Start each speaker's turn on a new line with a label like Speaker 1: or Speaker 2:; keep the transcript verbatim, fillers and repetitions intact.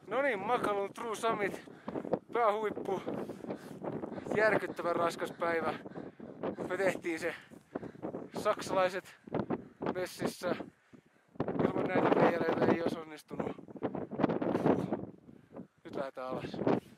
Speaker 1: No niin, Makalun True Summit, päähuippu, järkyttävän raskas päivä. Me tehtiin se saksalaiset messissä. Ilman näitä veijaleita ei olisi onnistunut. Nyt lähdetään alas.